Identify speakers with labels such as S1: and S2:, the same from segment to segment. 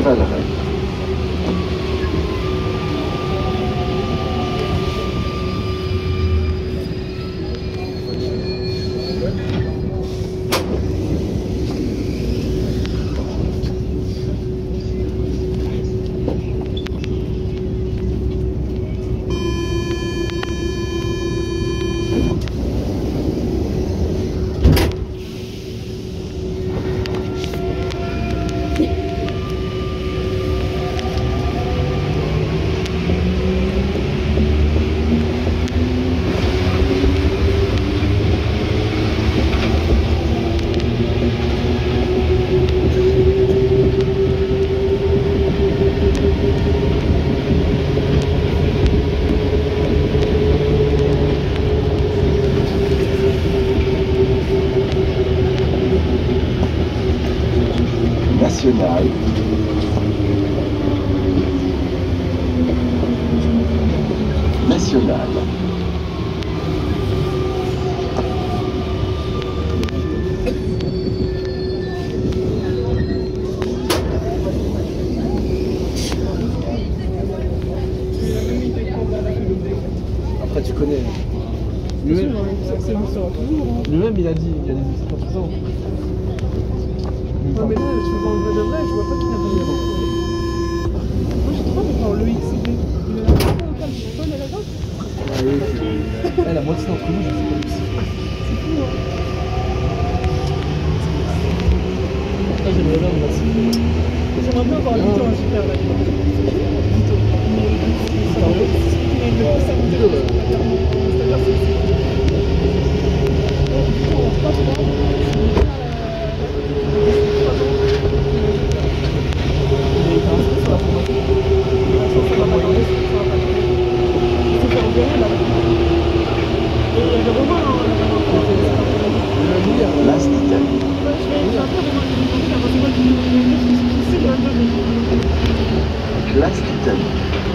S1: Valeret. National. National.
S2: Après tu connais. Lui-même il a dit, il y a des partisans.
S3: Ouais, mais là, je vois en vrai de vrai, je vois pas qu'il a rien. Moi, j'ai trop envie de voir le XCD. Il a l'air pas calme, à la droite.
S2: Ah oui, c'est... La moitié d'entre nous, je sais pas où c'est.
S3: C'est fou, hein.
S2: Ça, j'aimerais bien me passer.
S3: J'aimerais bien voir Lito en super, là. Lito. Il a une grosse aventure. C'est-à-dire, c'est... On passe pas.
S1: Place d'Italie. Place d'Italie.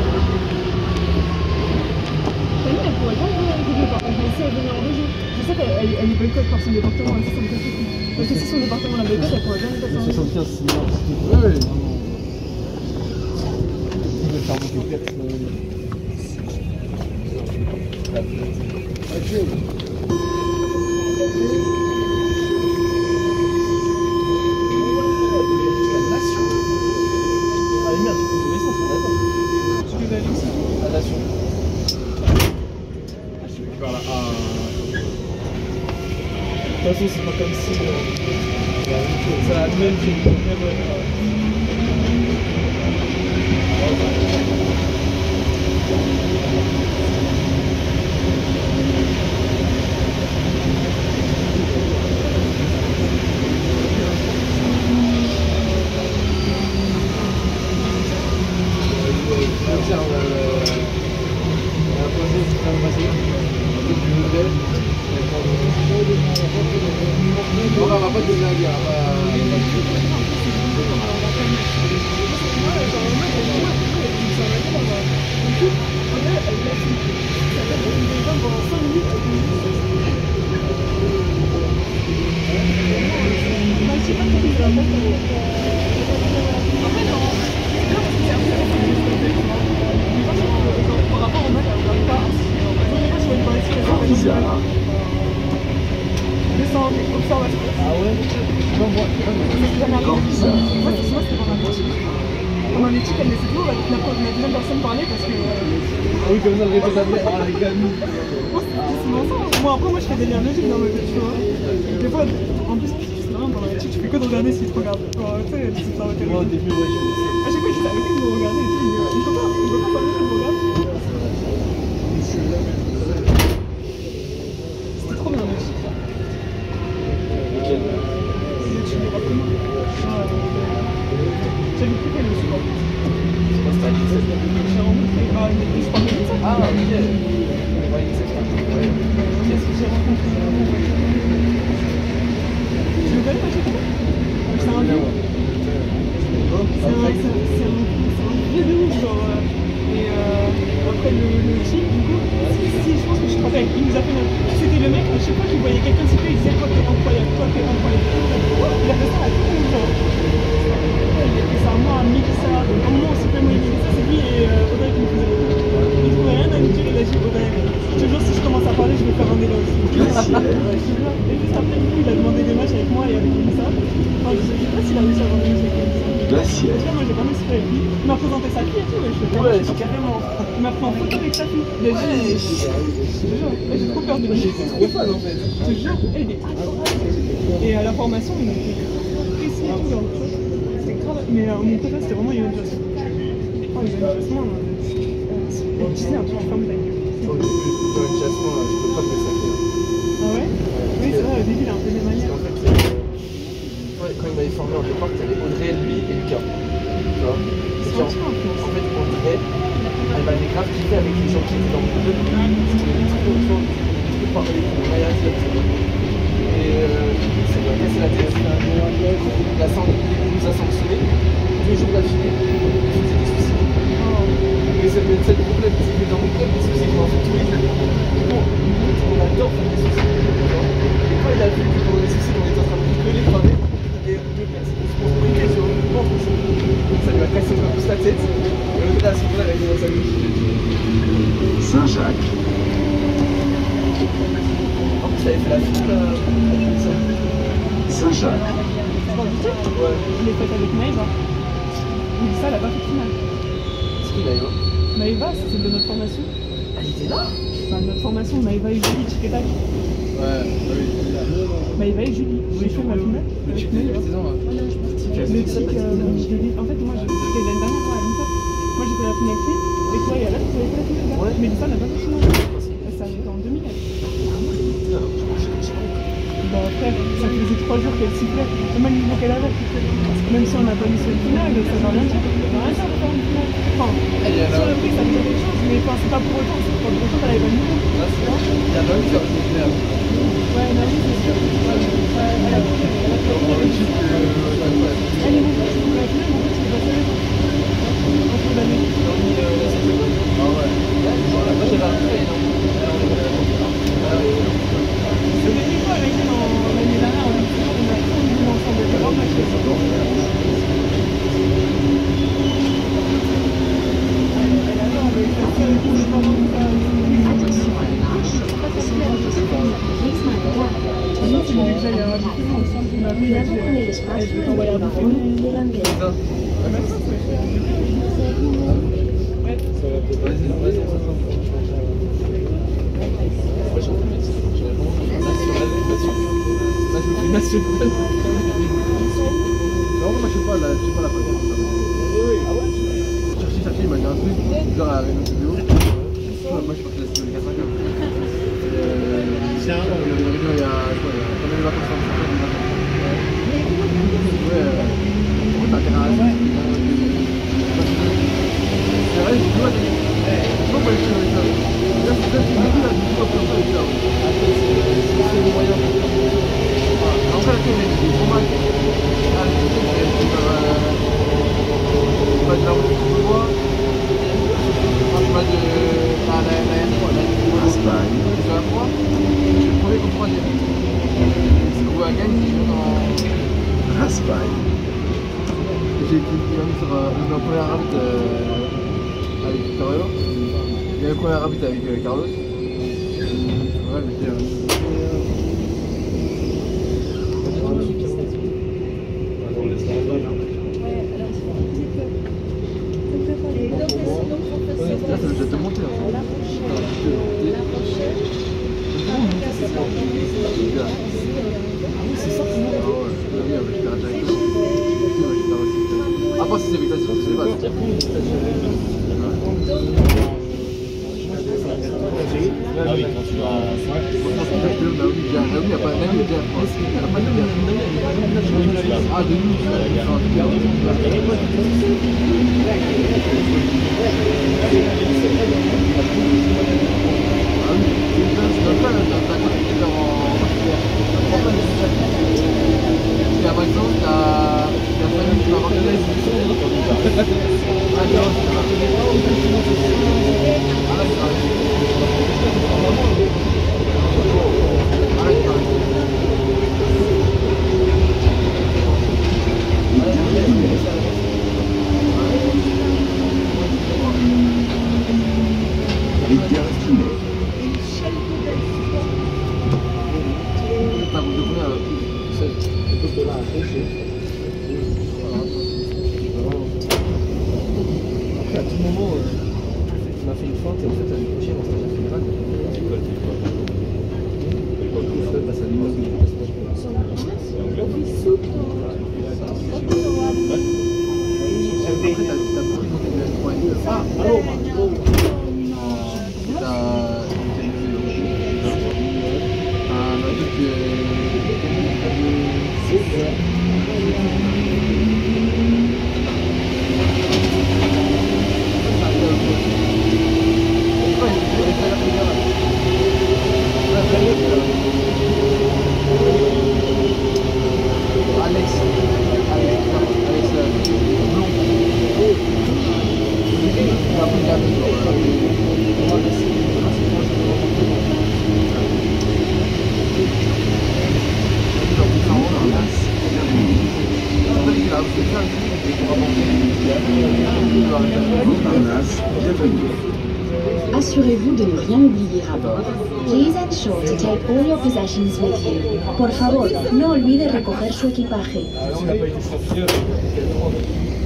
S3: Elle pourrait pas évoluer par contre, mais si elle venait en région. Je sais qu'elle est boycotte par son département, elle ça me casse le cul. Parce que si son département la boycotte, elle pourrait bien être en région.
S2: 75, c'est bien. Ouais, il veut faire monter perte.
S3: De toute façon, c'est pas comme si ça a même fait une
S2: on va pas déjà dire.
S1: Bizarre.
S3: Ah ouais? Non, moi,
S1: Encore bizarre.
S3: moi, c'était pendant un éthique. Pendant l'éthique, elle laissait toujours la deuxième personne parler parce que.
S2: Ah oui, comme ça, le répète après. Oh, les gars, nous.
S3: Moi, c'est mensonge. Moi, après, moi, je fais des liens logiques dans ma tête, tu vois. Des fois, en plus, c'est marrant, pendant l'éthique, tu fais que de regarder s'ils te regardent. Tu sais, tu sais, ça va être.
S2: Moi, au début, ouais,
S3: à chaque fois, je dis arrêtez de me regarder et tout. Il faut pas parler de me regarder. C'était trop bien, l'éthique. J'avais plus qu'elle le sport. J'ai rencontré des sports de ça.
S2: Ah, ok. Ouais, c'est ça.
S3: Qu'est-ce que j'ai rencontré? Tu le connais, Mathieu? C'est un vieux. C'est un vieux de ouf, genre. Et après le type, du coup, si je pense que je te rappelle, il nous a fait notre. C'était le mec, à chaque fois qu'il voyait quelqu'un siffler, il disait toi t'es incroyable, toi t'es incroyable. Il a fait ça à tout le monde, genre. Il a fait ça à moi, à Mélissa. j'ai vraiment super avec lui. Il m'a présenté sa fille et tout, et je fais
S2: Ouais, carrément.
S3: Il m'a pris en photo avec sa fille. Je te jure, j'ai trop peur de lui.
S2: J'étais trop fan en fait.
S3: Je te jure, il est adorable. Et à la formation, il était précis et tout, genre, tu vois. C'était grave. Mais mon préféré, c'était vraiment Yoann Jasmine. Oh, Yoann Jasmine, tu sais, un truc comme ta gueule.
S2: Yoann Jasmine, je peux pas me saquer.
S3: Ah ouais? Oui, c'est vrai, au début, il a un peu des manières.
S2: En fait, ouais, quand il m'avait formé en départ, t'avais Audrey, lui et Lucas. Tu vois? En fait, Audrey, elle m'avait grave kiffé avec les gens qui étaient dans le club. C'était des trucs autour, des trucs parler de Maya Club. Et c'est pas cassé la tête. Il nous a sanctionné 2 jours d'affilée. Il faisait des soucis. Mais c'est le problème, c'est que dans mon club, les soucis, on en fait tous les jours. Bon, on adore faire des soucis. Et quand il a vu que pour les soucis, on était en train de rigoler, parler, et deux personnes se sont briquées sur le ventre. Ça lui a cassé un peu plus la tête. Et l'autre là, à ce moment-là, il a commencé à gauche.
S1: Saint-Jacques,
S2: En plus, il avait fait la finale avec ça.
S1: Saint-Jacques,
S3: C'est pas du tout.
S2: Ouais.
S3: Je l'ai faite avec Maëva. Mais ça, elle a pas fait de finale.
S2: C'est qui d'ailleurs?
S3: Maëva, c'est celle de notre formation.
S2: Elle était là?
S3: Enfin, notre formation, Maëva et Julie, Tchiketac.
S2: Ouais, oui.
S3: Maëva et Julie. J'ai fait ma finale.
S2: Le type de la saison,
S3: Le tic, en fait, moi, c'était l'année dernière, moi, à l'INSEP. Moi, j'ai fait la finale clé. Et toi, et Alain, vous avez fait la finale.
S2: Ouais.
S3: Mais Lisa n'a pas fait de finale. Ça arrive en 2000. Bah, frère, ça faisait 3 jours qu'elle sifflait. Le même niveau qu'elle avait. Même si on n'a pas mis sur le final, ça va rien dire. Ça va rien dire de faire une finale. Enfin, sur le prix, ça veut dire quelque chose. Mais enfin, c'est pas pour autant. C'est pas pour autant qu'elle avait pas le niveau.
S2: Il y a même qui a fait finale.
S3: Ouais, non, oui, c'est sûr. Elle a bougé. Elle est montée sur la finale, en fait, c'est pas sérieux. En cours d'année.
S2: Ah ouais. Moi j'avais appris, non?
S3: Je l'ai fait quoi avec elle l'année dernière en Ligue 1, on a trop joué ensemble. C'est vraiment match. Elle adore, mais ça fait avec les parents de ça. Sinon, tu voulais que j'aille à Abidjan ensemble, tu m'as pris là, je vais t'envoyer à Abidjan. Ouais.
S2: Vas-y. Moi j'ai envie de médecine. J'ai vraiment national.
S4: Non, moi je sais pas la façon. Ah ouais? Chercher sa fille, il m'a dit un truc, genre à Réunion Studio. Moi je suis parti de la studio de 4-5 ans. C'est un an, il y a quand même les vacances en septembre. Ouais, t'as intérêt à ça. C'est vrai, je dois dire. Non, pas les choses avec ça. Là, c'est là, je dois faire ça avec ça. C'est le moyen. Après, la télé, c'est trop mal. Ah, pas de la route pour le bois. Pas de la M3,
S1: Raspail,
S4: sur la 3. Je le premier comme troisième. C'est qu'on voit un gagne qui joue dans.
S1: Raspail,
S4: J'ai mis sur le premier arbitre avec Victorio. Il y a le premier arbitre avec Carlos. Ouais, mais c'est. Là, ça veut déjà te monter. C'est ça, c'est après, si c'est avec la science, c'est pas.
S5: Ah oui, quand tu vas.
S4: Il n'y a pas de ah, de par exemple, la famille qui va avoir
S2: moment, il m'a fait une feinte et en fait, elle est couchée dans sa chaise générale.
S5: C'est quoi le téléphone?
S2: Bah, ça nous
S4: Après, t'as pris ton 3,5. Ah, allô, un truc
S6: Assurez-vous de ne rien oublier à bord. Please ensure to take all your possessions with you. Por favor, no olvide recoger su equipaje.
S2: Ah, on n'a pas été sorti.